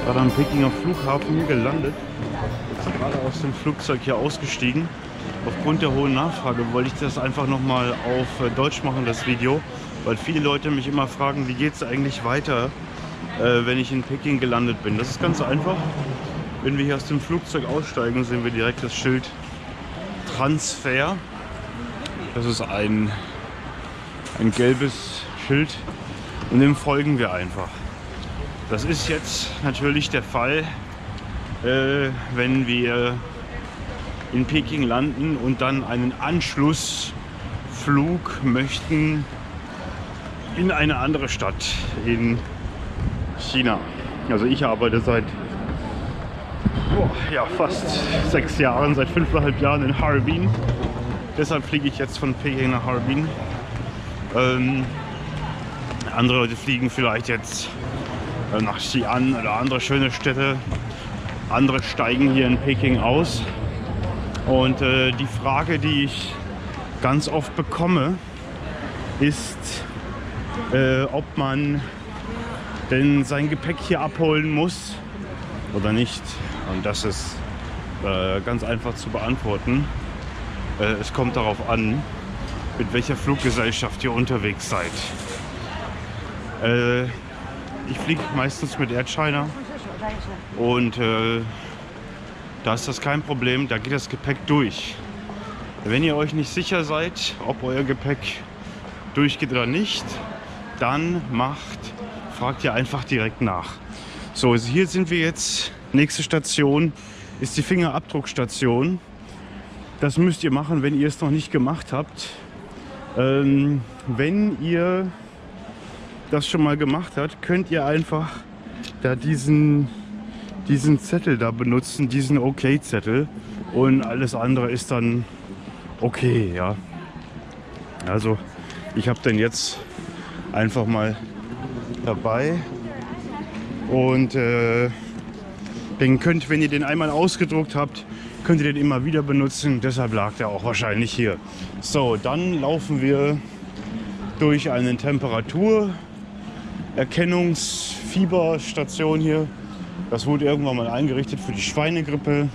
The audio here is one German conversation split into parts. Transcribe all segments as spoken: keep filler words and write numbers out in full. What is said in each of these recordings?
Gerade am Pekinger Flughafen gelandet. Jetzt gerade aus dem Flugzeug hier ausgestiegen. Aufgrund der hohen Nachfrage wollte ich das einfach nochmal auf Deutsch machen, das Video. Weil viele Leute mich immer fragen, wie geht es eigentlich weiter, äh, wenn ich in Peking gelandet bin. Das ist ganz einfach. Wenn wir hier aus dem Flugzeug aussteigen, sehen wir direkt das Schild Transfer. Das ist ein, ein gelbes Schild und dem folgen wir einfach. Das ist jetzt natürlich der Fall, äh, wenn wir in Peking landen und dann einen Anschlussflug möchten in eine andere Stadt in China. Also ich arbeite seit oh, ja, fast sechs Jahren, seit fünfeinhalb Jahren in Harbin. Deshalb fliege ich jetzt von Peking nach Harbin. Ähm, andere Leute fliegen vielleicht jetzt äh, nach Xi'an oder andere schöne Städte. Andere steigen hier in Peking aus. Und äh, die Frage, die ich ganz oft bekomme, ist, äh, ob man denn sein Gepäck hier abholen muss oder nicht. Und das ist äh, ganz einfach zu beantworten. Äh, es kommt darauf an, mit welcher Fluggesellschaft ihr unterwegs seid. Äh, ich fliege meistens mit Air China und äh, da ist das kein Problem, da geht das Gepäck durch. Wenn ihr euch nicht sicher seid, ob euer Gepäck durchgeht oder nicht, dann macht, fragt ihr einfach direkt nach. So, also hier sind wir jetzt. Nächste Station ist die Fingerabdruckstation. Das müsst ihr machen, wenn ihr es noch nicht gemacht habt. Ähm, wenn ihr das schon mal gemacht habt, könnt ihr einfach da diesen, diesen Zettel da benutzen, diesen OK-Zettel. Und alles andere ist dann okay, ja. Also ich habe den jetzt einfach mal dabei. Und äh, den könnt, wenn ihr den einmal ausgedruckt habt, könnt ihr den immer wieder benutzen. Deshalb lag der auch wahrscheinlich hier. So, dann laufen wir durch eine Temperaturerkennungsfieberstation hier. Das wurde irgendwann mal eingerichtet für die Schweinegrippe.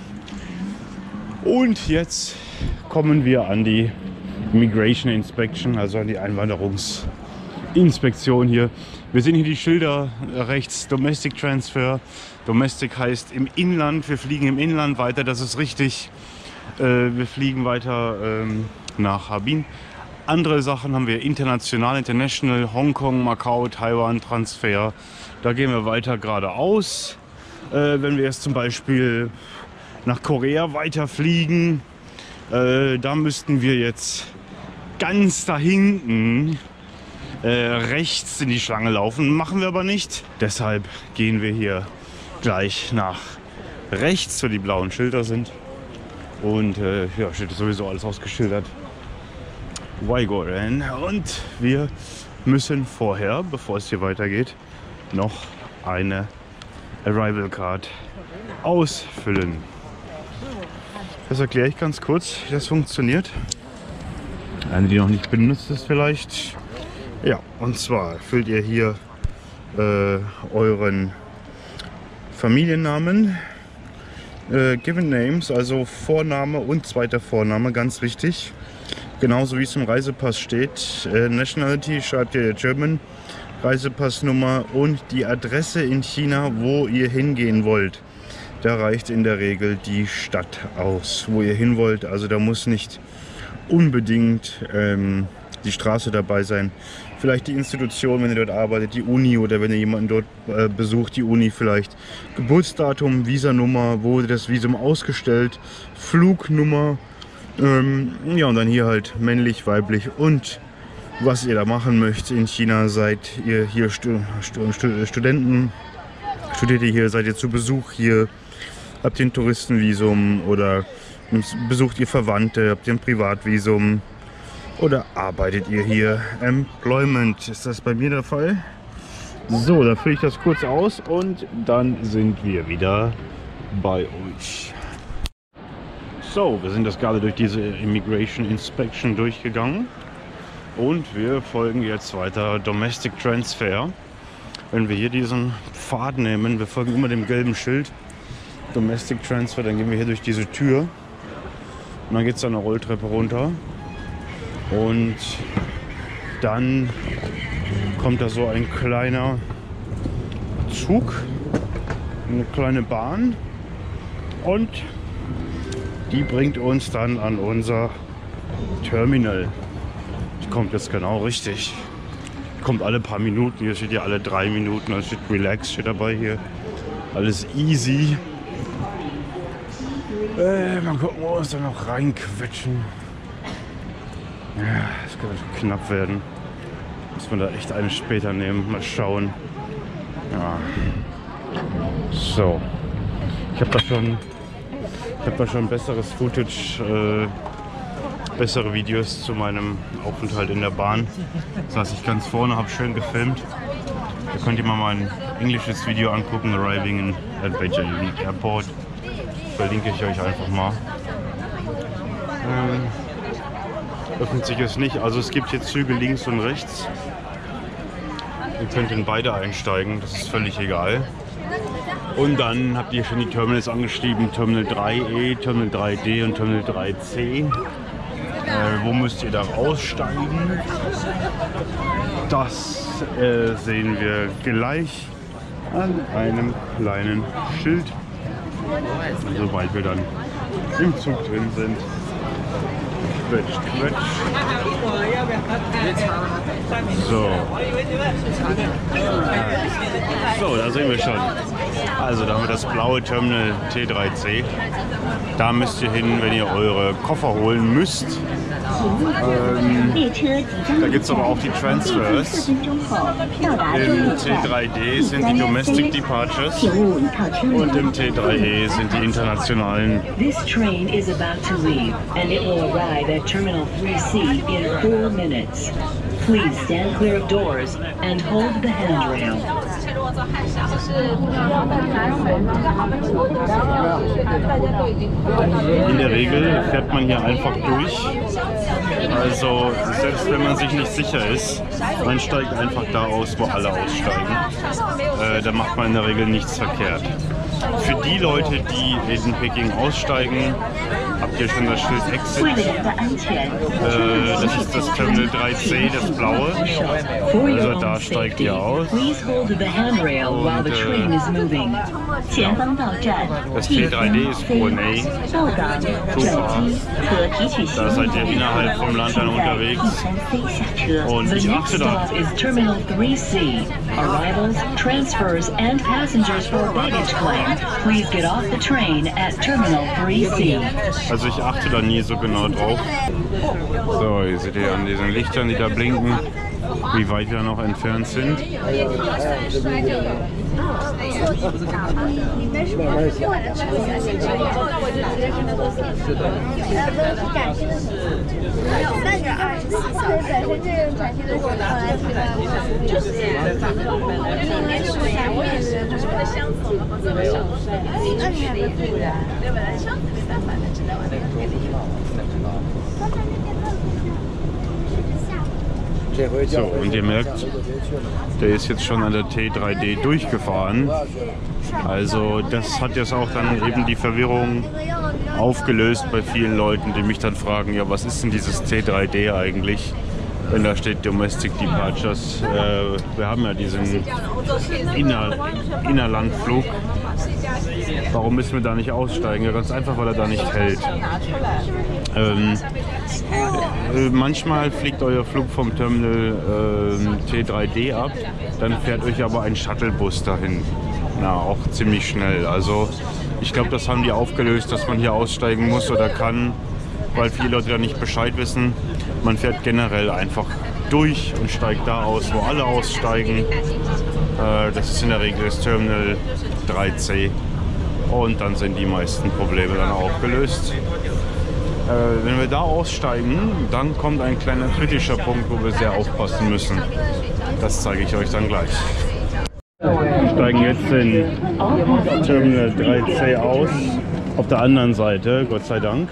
Und jetzt kommen wir an die Immigration Inspection, also an die Einwanderungsinspektion hier. Wir sehen hier die Schilder rechts, Domestic Transfer. Domestic heißt im Inland, wir fliegen im Inland weiter, das ist richtig. Äh, wir fliegen weiter ähm, nach Harbin. Andere Sachen haben wir international, international, Hongkong, Macau, Taiwan, Transfer. Da gehen wir weiter geradeaus. Äh, wenn wir jetzt zum Beispiel nach Korea weiterfliegen, äh, da müssten wir jetzt ganz da hinten äh, rechts in die Schlange laufen. Machen wir aber nicht. Deshalb gehen wir hier gleich nach rechts, wo die blauen Schilder sind. Und äh, ja, steht sowieso alles ausgeschildert. Waigoren. Und wir müssen vorher, bevor es hier weitergeht, noch eine Arrival Card ausfüllen. Das erkläre ich ganz kurz, wie das funktioniert. Eine, die noch nicht benutzt ist vielleicht. Ja, und zwar füllt ihr hier äh, euren Familiennamen, äh, Given Names, also Vorname und zweiter Vorname, ganz wichtig. Genauso wie es im Reisepass steht. Äh, Nationality schreibt ihr German, Reisepassnummer und die Adresse in China, wo ihr hingehen wollt. Da reicht in der Regel die Stadt aus, wo ihr hin wollt. Also da muss nicht unbedingt ähm, die Straße dabei sein. Vielleicht die Institution, wenn ihr dort arbeitet, die Uni, oder wenn ihr jemanden dort äh, besucht, die Uni vielleicht. Geburtsdatum, Visanummer, wo wurde das Visum ausgestellt, Flugnummer, ähm, ja, und dann hier halt männlich, weiblich und was ihr da machen möchtet in China. Seid ihr hier Stu Stu Stu Studenten, studiert ihr hier, seid ihr zu Besuch hier, habt ihr ein Touristenvisum oder besucht ihr Verwandte, habt ihr ein Privatvisum oder arbeitet ihr hier? Employment, ist das bei mir der Fall? So, dann fülle ich das kurz aus und dann sind wir wieder bei euch. So, wir sind das gerade durch diese Immigration Inspection durchgegangen und wir folgen jetzt weiter Domestic Transfer. wenn wir hier diesen Pfad nehmen, wir folgen immer dem gelben Schild, Domestic Transfer, dann gehen wir hier durch diese Tür und dann geht es eine Rolltreppe runter und dann kommt da so ein kleiner Zug, eine kleine Bahn und die bringt uns dann an unser Terminal. Die kommt jetzt genau richtig. Die kommt alle paar Minuten, hier steht ja alle drei Minuten, also steht Relax, steht dabei hier. Alles easy. Äh, mal gucken, wo wir uns da noch reinquetschen. Ja, das könnte knapp werden. Muss man da echt eine später nehmen. Mal schauen. Ja. So. Ich habe da schon, ich habe da schon besseres Footage, äh, bessere Videos zu meinem Aufenthalt in der Bahn. Das saß ich ganz vorne, habe schön gefilmt. Da könnt ihr mal mein englisches Video angucken, Arriving in at Beijing Airport. Verlinke ich euch einfach mal. Ähm, öffnet sich es nicht, also es gibt hier Züge links und rechts. Ihr könnt in beide einsteigen, das ist völlig egal. Und dann habt ihr schon die Terminals angeschrieben, Terminal drei E, Terminal drei D und Terminal drei C. Äh, wo müsst ihr da aussteigen? Das äh, sehen wir gleich an einem kleinen Schild, sobald wir dann im Zug drin sind. Quetsch, quetsch. So. So, da sehen wir schon. Also da haben wir das blaue Terminal T drei C. Da müsst ihr hin, wenn ihr eure Koffer holen müsst. Ähm, da gibt es aber auch die Transfers. Im T drei D sind die Domestic Departures und im T drei E sind die internationalen. This train is about to leave and it will arrive at Terminal three C in four minutes. Please stand clear of doors and hold the handrail. In der Regel fährt man hier einfach durch. Also selbst wenn man sich nicht sicher ist, man steigt einfach da aus, wo alle aussteigen. Äh, da macht man in der Regel nichts verkehrt. Für die Leute, die in Peking aussteigen, habt ihr schon das Schild Exit. Äh, das ist das Terminal drei C, das blaue. Also da steigt ihr aus. Und, äh, das T drei D ist Brunei. Super. Da seid ihr innerhalb vom Land dann unterwegs. Und ich achte da. Terminal three C. Arrivals, transfers and passengers for baggage claim. Please get off the train at Terminal three C. Also ich achte da nie so genau drauf. So, hier seht ihr an diesen Lichtern, die da blinken, wie weit wir noch entfernt sind. So, und ihr merkt, der ist jetzt schon an der T drei D durchgefahren. Also das hat jetzt auch dann eben die Verwirrung aufgelöst bei vielen Leuten, die mich dann fragen, ja, was ist denn dieses T drei D eigentlich, wenn da steht Domestic Departures. Äh, wir haben ja diesen Inner, Innerlandflug. Warum müssen wir da nicht aussteigen? Ja, ganz einfach, weil er da nicht hält. Ähm, äh, manchmal fliegt euer Flug vom Terminal äh, T drei D ab, dann fährt euch aber ein Shuttlebus dahin. Na, auch ziemlich schnell. Also ich glaube, das haben die aufgelöst, dass man hier aussteigen muss oder kann, weil viele Leute da nicht Bescheid wissen. Man fährt generell einfach durch und steigt da aus, wo alle aussteigen. Äh, das ist in der Regel das Terminal drei C. Und dann sind die meisten Probleme dann auch gelöst. Äh, wenn wir da aussteigen, dann kommt ein kleiner kritischer Punkt, wo wir sehr aufpassen müssen. Das zeige ich euch dann gleich. Wir steigen jetzt in Terminal drei C aus, auf der anderen Seite, Gott sei Dank.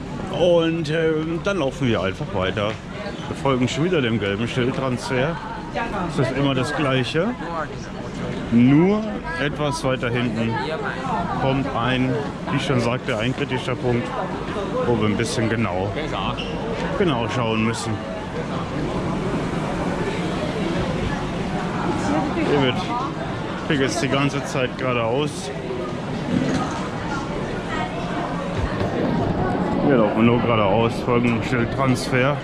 Und äh, dann laufen wir einfach weiter. Wir folgen schon wieder dem gelben Schildtransfer. ist das immer das Gleiche. Nur etwas weiter hinten kommt ein, wie ich schon sagte, ein kritischer Punkt, wo wir ein bisschen genau, genau schauen müssen. Hier wird ich jetzt die ganze Zeit geradeaus. Hier laufen wir nur geradeaus, folgenden Schildtransfer.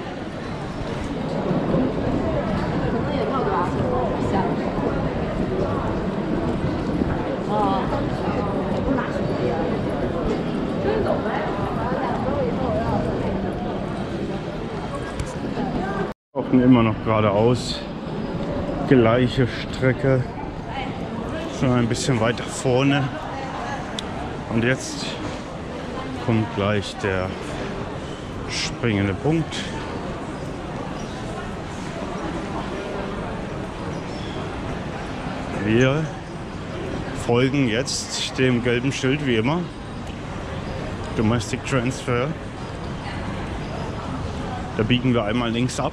Laufen immer noch geradeaus. Gleiche Strecke. Schon ein bisschen weiter vorne. Und jetzt kommt gleich der springende Punkt. Wir folgen jetzt dem gelben Schild wie immer. Domestic Transfer. Da biegen wir einmal links ab.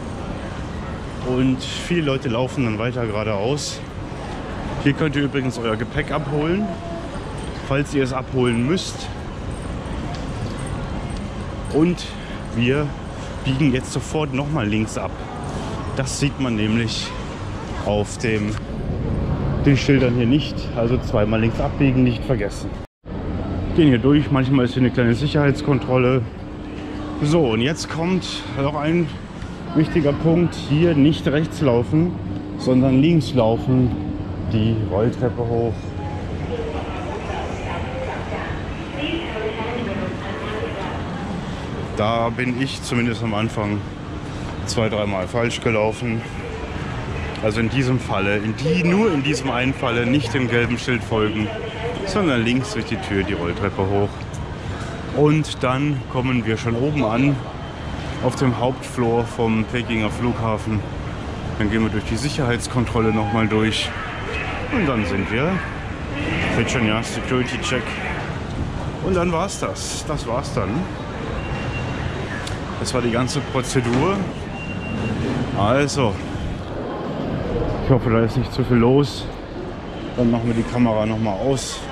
Und viele Leute laufen dann weiter geradeaus. Hier könnt ihr übrigens euer Gepäck abholen, falls ihr es abholen müsst. Und wir biegen jetzt sofort nochmal links ab. Das sieht man nämlich auf dem, den Schildern hier nicht. Also zweimal links abbiegen, nicht vergessen. Gehen hier durch, manchmal ist hier eine kleine Sicherheitskontrolle. So, und jetzt kommt noch ein wichtiger Punkt. Hier nicht rechts laufen, sondern links laufen. Die Rolltreppe hoch. Da bin ich zumindest am Anfang zwei, dreimal falsch gelaufen. Also in diesem Falle, in die, nur in diesem einen Falle nicht dem gelben Schild folgen, sondern links durch die Tür die Rolltreppe hoch. Und dann kommen wir schon oben an, auf dem Hauptfloor vom Pekinger Flughafen. Dann gehen wir durch die Sicherheitskontrolle nochmal durch. Und dann sind wir, steht schon ja, Security Check. Und dann war's das. Das war's dann. Das war die ganze Prozedur. Also, ich hoffe, da ist nicht zu viel los. Dann machen wir die Kamera nochmal aus.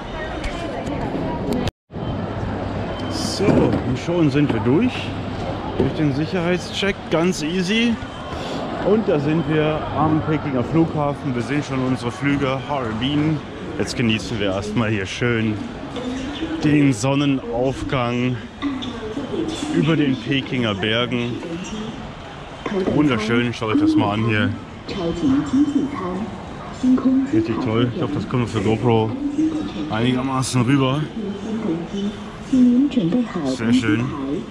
So, und schon sind wir durch. Durch den Sicherheitscheck, ganz easy. Und da sind wir am Pekinger Flughafen. Wir sehen schon unsere Flüge Harbin. Jetzt genießen wir erstmal hier schön den Sonnenaufgang über den Pekinger Bergen. Wunderschön, schaut euch das mal an hier. Richtig toll. Ich hoffe, das kommt für GoPro einigermaßen rüber. Sehr schön.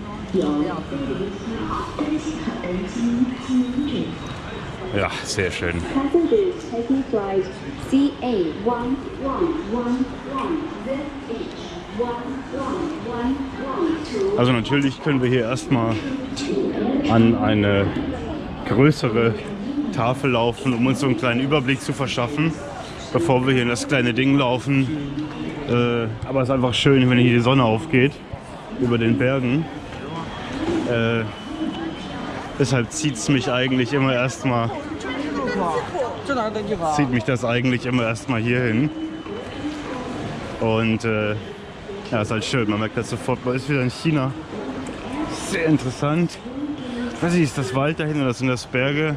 Ja, sehr schön. Also natürlich können wir hier erstmal an eine größere Tafel laufen, um uns so einen kleinen Überblick zu verschaffen, bevor wir hier in das kleine Ding laufen. Äh, aber es ist einfach schön, wenn hier die Sonne aufgeht über den Bergen. Äh, deshalb zieht es mich eigentlich immer erstmal zieht mich das eigentlich immer erstmal hier hin. Und äh, ja, ist halt schön. Man merkt das sofort, man ist wieder in China. Sehr interessant. Ich weiß nicht, ist das Wald dahin oder sind das Berge?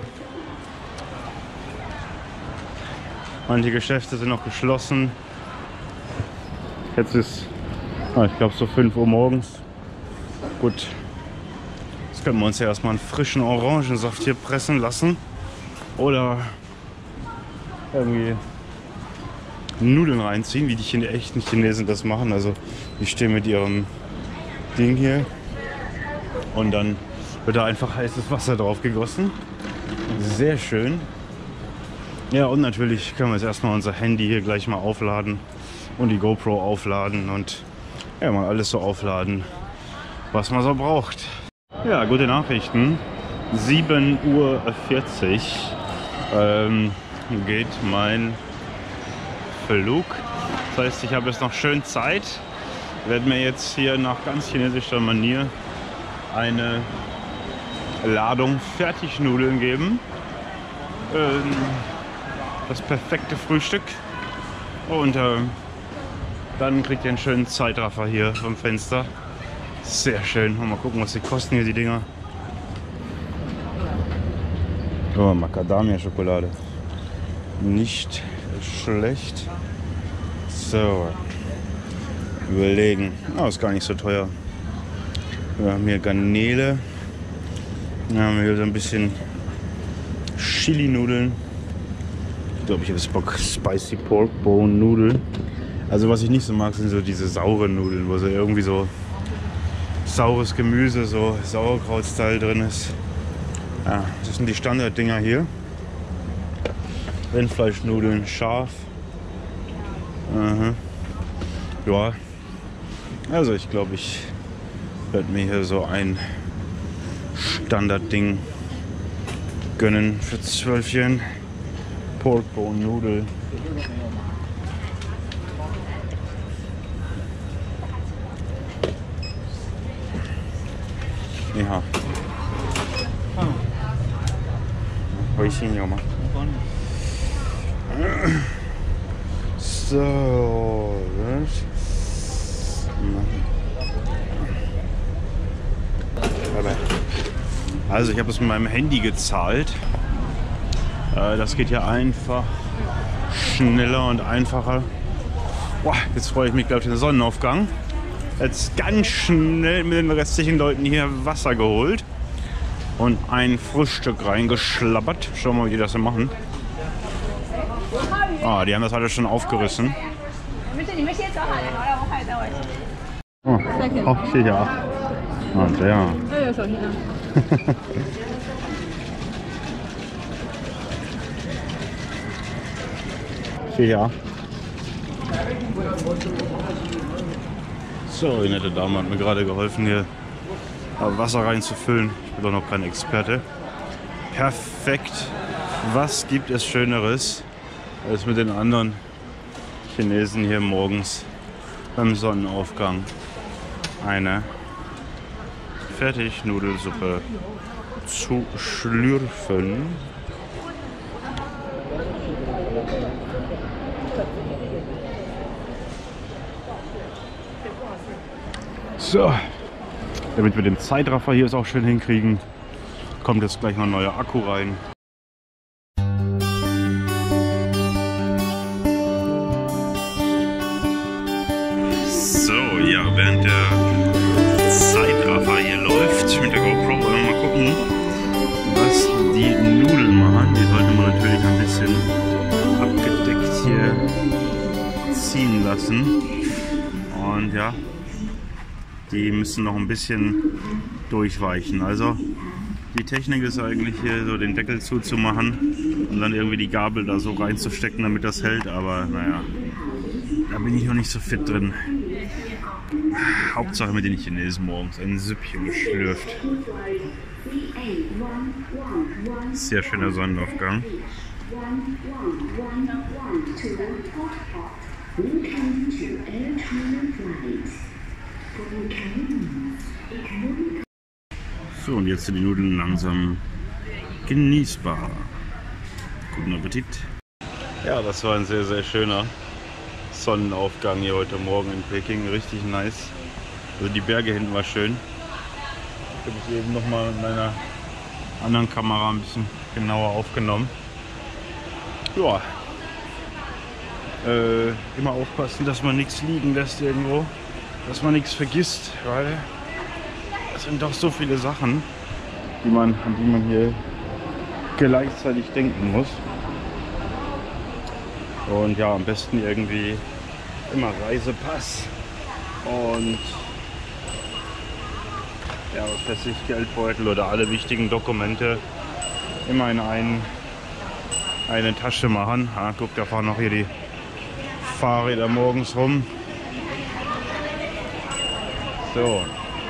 Manche Geschäfte sind noch geschlossen. Jetzt ist, ah, ich glaube, so fünf Uhr morgens. Gut. Jetzt können wir uns ja erstmal einen frischen Orangensaft hier pressen lassen. Oder irgendwie Nudeln reinziehen, wie die Chine echten Chinesen das machen. Also die stehen mit ihrem Ding hier und dann wird da einfach heißes Wasser drauf gegossen. Sehr schön. Ja, und natürlich können wir jetzt erstmal unser Handy hier gleich mal aufladen und die GoPro aufladen und ja, mal alles so aufladen, was man so braucht. Ja, gute Nachrichten. sieben Uhr vierzig ähm, geht mein Flug. Das heißt, ich habe jetzt noch schön Zeit. Ich werde mir jetzt hier nach ganz chinesischer Manier eine Ladung Fertignudeln geben. ähm, das perfekte Frühstück. Und äh, dann kriegt ihr einen schönen Zeitraffer hier vom Fenster. Sehr schön. Mal gucken, was die kosten hier, die Dinger. Oh, Macadamia-Schokolade. Nicht schlecht. So. Überlegen. Oh, ist gar nicht so teuer. Wir haben hier Garnele. Dann haben wir hier so ein bisschen Chili-Nudeln. Ich glaube, ich habe jetzt Bock. Spicy Pork Bone Nudeln. Also was ich nicht so mag, sind so diese sauren Nudeln, wo so irgendwie so saures Gemüse, so Sauerkraut-Style drin ist. Ja, das sind die Standarddinger hier. Rindfleischnudeln, scharf. Aha. Ja, also ich glaube, ich werde mir hier so ein Standardding gönnen für zwölf Yen. Pork Bone Nudel. Ja. Häuschen ja mal. So. Also ich habe es mit meinem Handy gezahlt. Das geht ja einfach schneller und einfacher. Boah, jetzt freue ich mich, glaube ich, auf den Sonnenaufgang. Jetzt ganz schnell mit den restlichen Leuten hier Wasser geholt und ein Frühstück reingeschlabbert. Schauen wir mal, wie die das so machen. Ah, die haben das alles schon aufgerissen. Oh, oh steht ja. Ah, der. Steht ja. So, die nette Dame hat mir gerade geholfen, hier Wasser reinzufüllen. Ich bin doch noch kein Experte. Perfekt. Was gibt es Schöneres, als mit den anderen Chinesen hier morgens beim Sonnenaufgang eine Fertignudelsuppe zu schlürfen. So, damit wir den Zeitraffer hier auch schön hinkriegen, kommt jetzt gleich noch ein neuer Akku rein. So, ja, während der Zeitraffer hier läuft mit der GoPro, wollen wir mal gucken, was die Nudeln machen. Die sollte man natürlich ein bisschen abgedeckt hier ziehen lassen. Und ja, die müssen noch ein bisschen durchweichen. Also die Technik ist eigentlich hier so den Deckel zuzumachen und dann irgendwie die Gabel da so reinzustecken, damit das hält. Aber naja, da bin ich noch nicht so fit drin. Hauptsache mit den Chinesen morgens ein Süppchen geschlürft. Sehr schöner Sonnenaufgang. So, und jetzt sind die Nudeln langsam genießbar. Guten Appetit. Ja, das war ein sehr, sehr schöner Sonnenaufgang hier heute Morgen in Peking. Richtig nice. Also die Berge hinten war schön. Ich habe es eben noch mal mit meiner anderen Kamera ein bisschen genauer aufgenommen. Ja. Äh, immer aufpassen, dass man nichts liegen lässt irgendwo. Dass man nichts vergisst, weil es sind doch so viele Sachen, die man, an die man hier gleichzeitig denken muss. Und ja, am besten irgendwie immer Reisepass und ja, was weiß ich, Geldbeutel oder alle wichtigen Dokumente immer in einen, eine Tasche machen. Ah, guck, da fahren noch hier die Fahrräder morgens rum. So.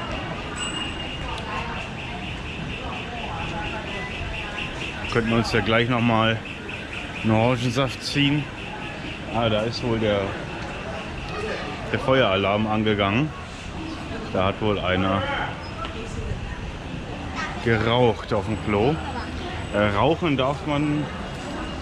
Könnten wir uns ja gleich noch mal einen Orangensaft ziehen. Ah, da ist wohl der, der Feueralarm angegangen. Da hat wohl einer geraucht auf dem Klo. Äh, rauchen darf man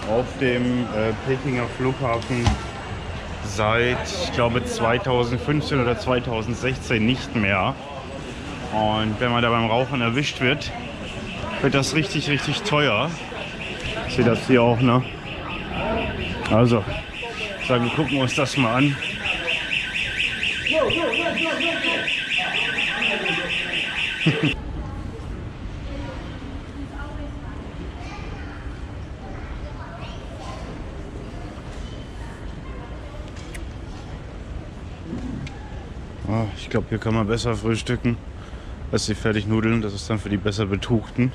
auf dem äh, Pekinger Flughafen seit, ich glaube, zweitausendfünfzehn oder zweitausendsechzehn nicht mehr. Und wenn man da beim Rauchen erwischt wird, wird das richtig, richtig teuer. Ich sehe das hier auch, ne? Also, ich sage, wir gucken uns das mal an. Oh, ich glaube, hier kann man besser frühstücken als die Fertignudeln. Das ist dann für die besser Betuchten.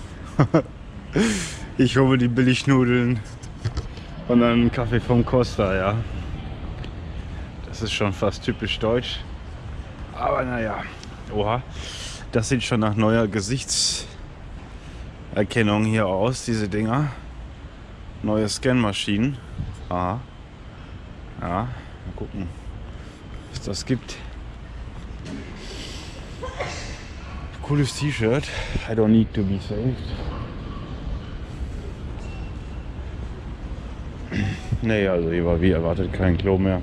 Ich hole die Billignudeln und dann einen Kaffee vom Costa, ja. Das ist schon fast typisch deutsch. Aber naja, oha, das sieht schon nach neuer Gesichtserkennung hier aus, diese Dinger. Neue Scanmaschinen. Aha. Ja, mal gucken, was das gibt. Cooles T-Shirt. I don't need to be saved. Nee, also hier war wie erwartet kein Klo mehr.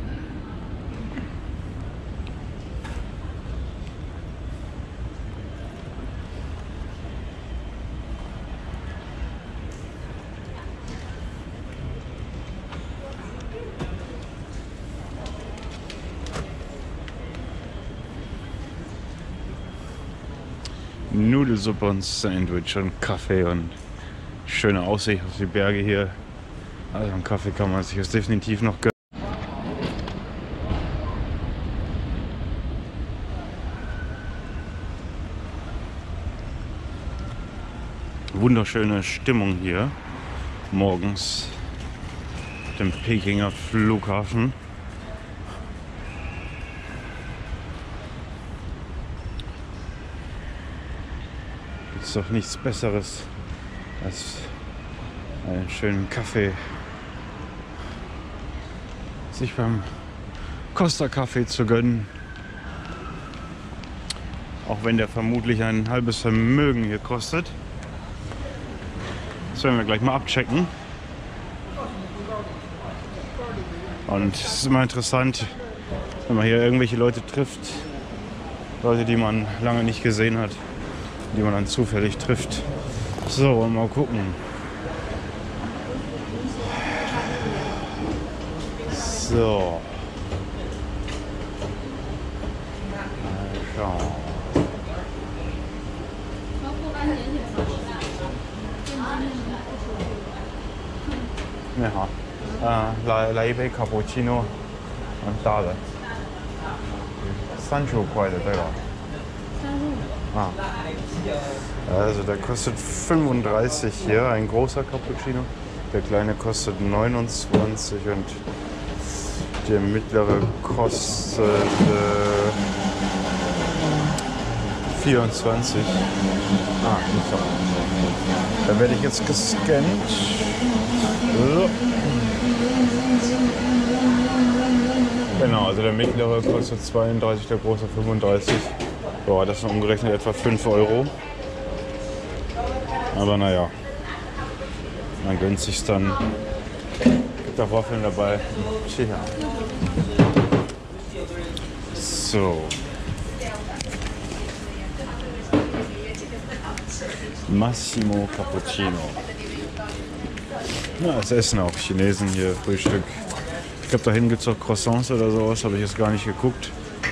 Nudelsuppe und Sandwich und Kaffee und schöne Aussicht auf die Berge hier. Also einen Kaffee kann man sich jetzt definitiv noch gönnen. Wunderschöne Stimmung hier morgens auf dem Pekinger Flughafen. Ist doch nichts Besseres als einen schönen Kaffee sich beim Costa Kaffee zu gönnen. Auch wenn der vermutlich ein halbes Vermögen hier kostet. Das werden wir gleich mal abchecken. Und es ist immer interessant, wenn man hier irgendwelche Leute trifft. Leute, die man lange nicht gesehen hat. Die man dann zufällig trifft. So, mal gucken. So. Mal schauen. Ja, äh, 来来一杯 Cappuccino und 大的，三十五块的，对吧？ Ah. Also der kostet fünfunddreißig hier, ein großer Cappuccino. Der kleine kostet neunundzwanzig und der mittlere kostet äh, vierundzwanzig. Ah, nicht so. Da werde ich jetzt gescannt. So. Genau, also der mittlere kostet zweiunddreißig, der große fünfunddreißig. Boah, das sind umgerechnet etwa fünf Euro. Aber naja, man gönnt sich dann. Gibt auch Waffeln dabei. Tja. So. Massimo Cappuccino. Ja, das essen auch Chinesen hier, Frühstück. Ich glaube, da hinten gibt es auch Croissants oder sowas, habe ich jetzt gar nicht geguckt.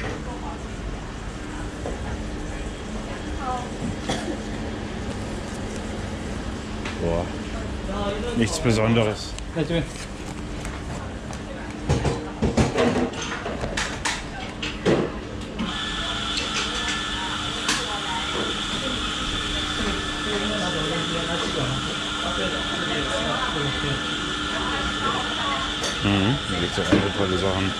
Boah, nichts Besonderes. Mhm, hier gibt es auch andere tolle Sachen.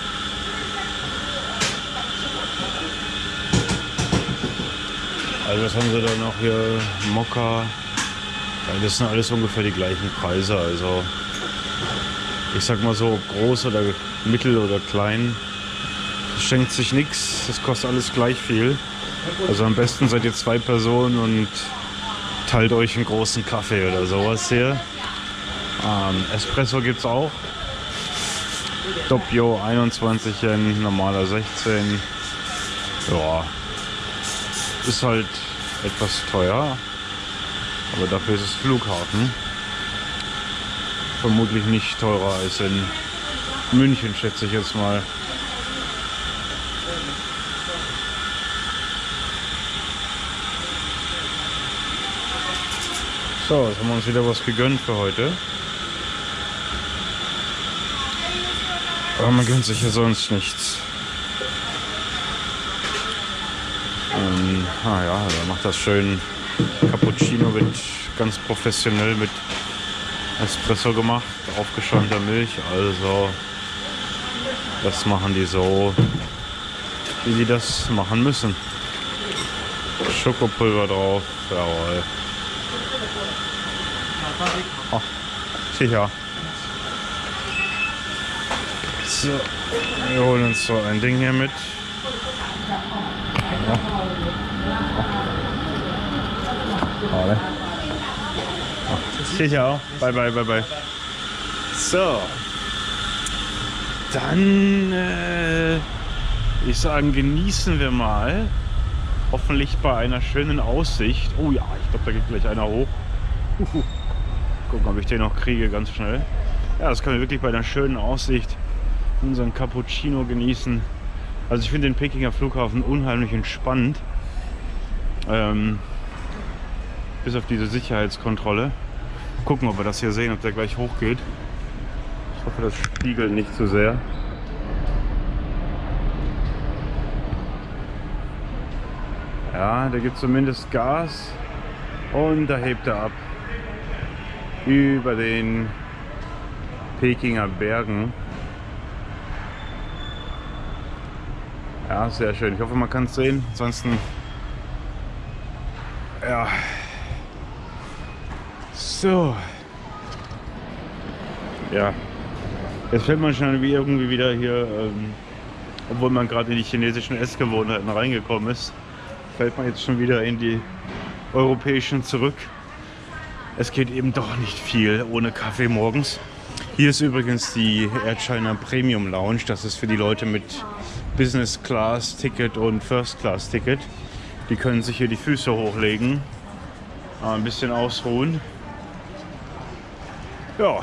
Also was haben sie da noch hier? Mokka. Das sind alles ungefähr die gleichen Preise. Also ich sag mal so, groß oder mittel oder klein. Das schenkt sich nichts. Das kostet alles gleich viel. Also am besten seid ihr zwei Personen und teilt euch einen großen Kaffee oder sowas hier. Ähm, Espresso gibt es auch. Doppio einundzwanzig Yen, normaler sechzehn. Ja, ist halt etwas teuer, aber dafür ist es Flughafen. Vermutlich nicht teurer als in München, schätze ich jetzt mal. So, jetzt haben wir uns wieder was gegönnt für heute. Aber man gönnt sich ja sonst nichts. Ähm, ah ja, da macht das schön. Cappuccino wird ganz professionell mit Espresso gemacht, aufgeschäumter Milch. Also das machen die so, wie sie das machen müssen. Schokopulver drauf, jawohl. Oh, sicher. So, wir holen uns so ein Ding hier mit. Ja. Oh. Oh, sicher. Bye, bye, bye, bye. So. Dann, äh, ich sagen, genießen wir mal. Hoffentlich bei einer schönen Aussicht. Oh ja, ich glaube, da geht gleich einer hoch. Uhu. Gucken, ob ich den noch kriege, ganz schnell. Ja, das können wir wirklich bei einer schönen Aussicht unseren Cappuccino genießen. Also ich finde den Pekinger Flughafen unheimlich entspannt. Ähm, bis auf diese Sicherheitskontrolle. Gucken, ob wir das hier sehen, ob der gleich hochgeht. Ich hoffe, das spiegelt nicht zu sehr. Ja, der gibt zumindest Gas und da hebt er ab über den Pekinger Bergen. Ja, sehr schön. Ich hoffe, man kann es sehen. Ansonsten, ja. So. Ja. Jetzt fällt man schon irgendwie wieder hier, ähm, obwohl man gerade in die chinesischen Essgewohnheiten reingekommen ist, fällt man jetzt schon wieder in die europäischen zurück. Es geht eben doch nicht viel ohne Kaffee morgens. Hier ist übrigens die Air China Premium Lounge. Das ist für die Leute mit Business Class Ticket und First Class Ticket. Die können sich hier die Füße hochlegen, ein bisschen ausruhen. Ja.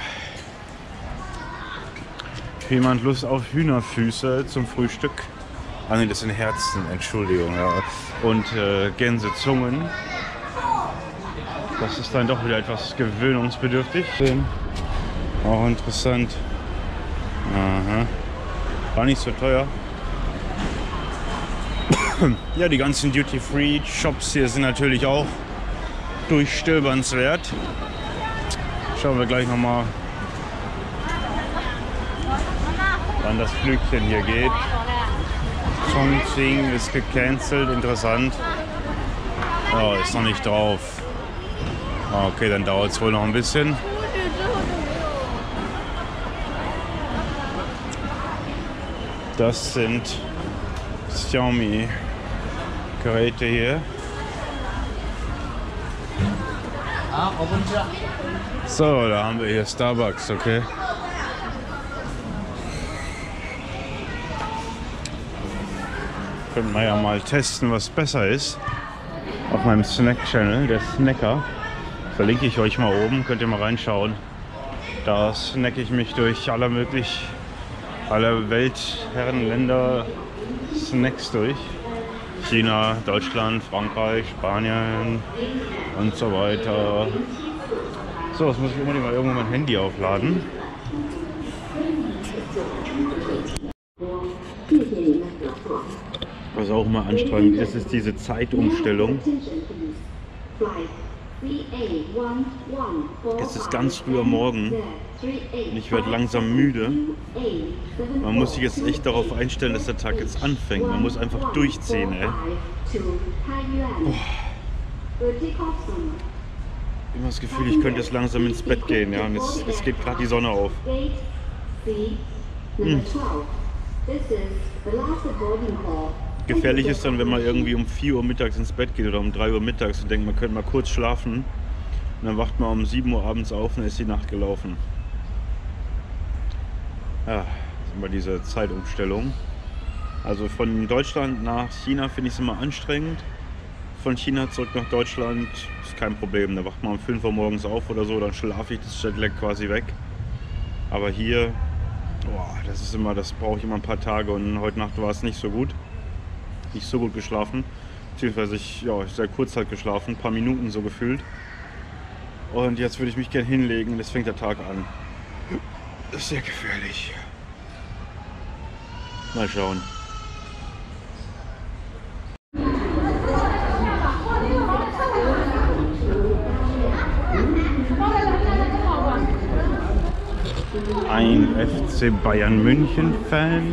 Jemand Lust auf Hühnerfüße zum Frühstück? Ah ne, das sind Herzen, Entschuldigung. Ja. Und äh, Gänsezungen. Das ist dann doch wieder etwas gewöhnungsbedürftig. Auch interessant. Aha. War nicht so teuer. Ja, die ganzen Duty-Free-Shops hier sind natürlich auch durchstöbernswert. Schauen wir gleich nochmal, wann das Flügchen hier geht. Chongqing ist gecancelt, interessant. Oh, ist noch nicht drauf. Okay, dann dauert es wohl noch ein bisschen. Das sind Xiaomi Geräte hier. So, da haben wir hier Starbucks, okay. Können wir ja mal testen, was besser ist. Auf meinem Snack-Channel, der Snacker. Verlinke ich euch mal oben, könnt ihr mal reinschauen. Da snacke ich mich durch aller möglich, alle Weltherrenländer Snacks durch. China, Deutschland, Frankreich, Spanien und so weiter. So, jetzt muss ich unbedingt mal irgendwo mein Handy aufladen. Was auch immer anstrengend ist, ist diese Zeitumstellung. Es ist ganz früher Morgen und ich werde langsam müde. Man muss sich jetzt echt darauf einstellen, dass der Tag jetzt anfängt. Man muss einfach durchziehen, ey. Boah. Immer das Gefühl, ich könnte jetzt langsam ins Bett gehen, ja. Und es, es geht gerade die Sonne auf. Hm. Gefährlich ist dann, wenn man irgendwie um vier Uhr mittags ins Bett geht oder um drei Uhr mittags und denkt, man könnte mal kurz schlafen Und dann wacht man um sieben Uhr abends auf und ist die Nacht gelaufen. Ja, das ist immer diese Zeitumstellung. Also von Deutschland nach China finde ich es immer anstrengend. Von China zurück nach Deutschland ist kein Problem. Da wacht man um fünf Uhr morgens auf oder so, dann schlafe ich das Jetlag quasi weg. Aber hier, boah, das ist immer, das brauche ich immer ein paar Tage und heute Nacht war es nicht so gut. Nicht so gut geschlafen. Beziehungsweise ich, ja, ich sehr kurz halt geschlafen, ein paar Minuten so gefühlt. Und jetzt würde ich mich gerne hinlegen und jetzt fängt der Tag an. Das ist sehr gefährlich. Mal schauen. Ein F C Bayern München Fan.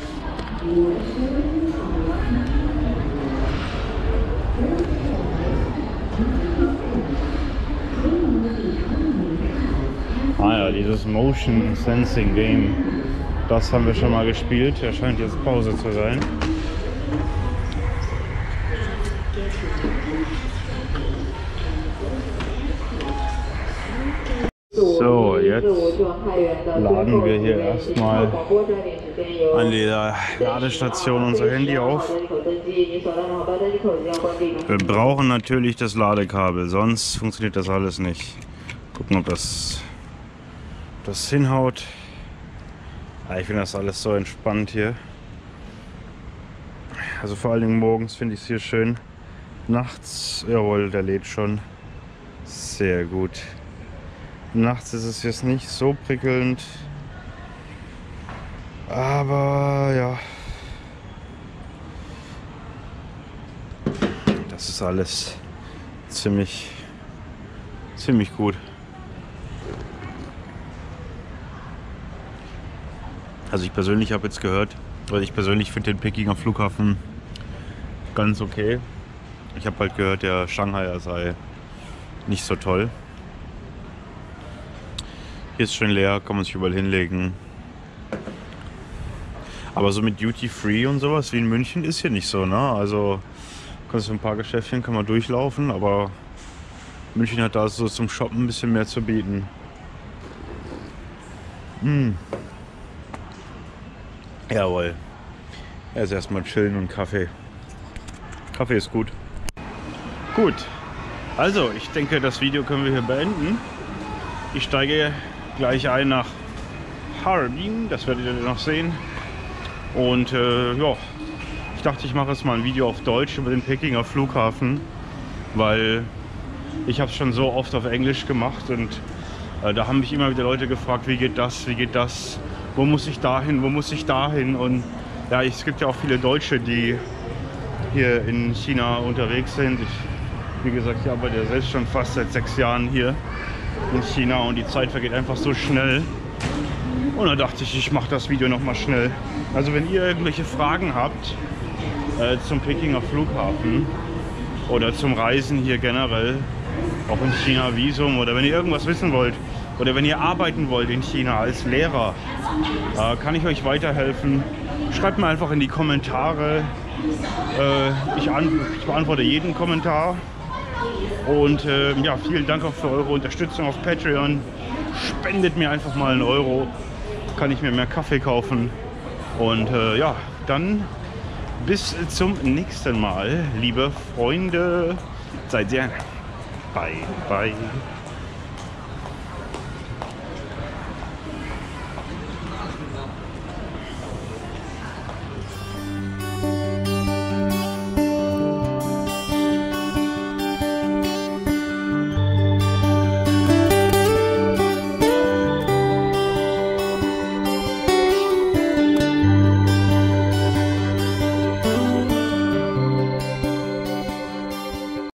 Ah ja, dieses Motion Sensing Game, das haben wir schon mal gespielt. Er scheint jetzt Pause zu sein. So, jetzt laden wir hier erstmal an der Ladestation unser Handy auf. Wir brauchen natürlich das Ladekabel, sonst funktioniert das alles nicht. Gucken, ob das, das hinhaut. Ja, ich finde das alles so entspannt hier. Also vor allen Dingen morgens finde ich es hier schön. Nachts, jawohl, der lädt schon. Sehr gut. Nachts ist es jetzt nicht so prickelnd, aber ja, das ist alles ziemlich, ziemlich gut. Also ich persönlich habe jetzt gehört, weil ich persönlich finde den Pekinger Flughafen ganz okay. Ich habe halt gehört, der Shanghai sei nicht so toll. Hier ist schön leer, kann man sich überall hinlegen. Aber so mit Duty Free und sowas wie in München ist hier nicht so, ne? Also kannst du ein paar Geschäftchen kann man durchlaufen, aber München hat da so zum Shoppen ein bisschen mehr zu bieten. Hm. Jawohl. Erst erstmal chillen und Kaffee. Kaffee ist gut. Gut. Also, ich denke, das Video können wir hier beenden. Ich steige gleich ein nach Harbin, das werdet ihr noch sehen. Und äh, ja, ich dachte, ich mache jetzt mal ein Video auf Deutsch über den Pekinger Flughafen, weil ich habe es schon so oft auf Englisch gemacht und äh, da haben mich immer wieder Leute gefragt, wie geht das, wie geht das, wo muss ich dahin, wo muss ich dahin, und ja, es gibt ja auch viele Deutsche, die hier in China unterwegs sind. Ich, wie gesagt, ich arbeite ja selbst schon fast seit sechs Jahren hier in China und die Zeit vergeht einfach so schnell. Und da dachte ich, ich mache das Video noch mal schnell. Also wenn ihr irgendwelche Fragen habt äh, zum Pekinger Flughafen oder zum Reisen hier generell, auch in China Visum, oder wenn ihr irgendwas wissen wollt oder wenn ihr arbeiten wollt in China als Lehrer, äh, kann ich euch weiterhelfen. Schreibt mir einfach in die Kommentare. Äh, ich, an, ich beantworte jeden Kommentar. Und äh, ja, vielen Dank auch für eure Unterstützung auf Patreon. Spendet mir einfach mal einen Euro, kann ich mir mehr Kaffee kaufen. Und äh, ja, dann bis zum nächsten Mal, liebe Freunde. Seid sehr. Bye, bye.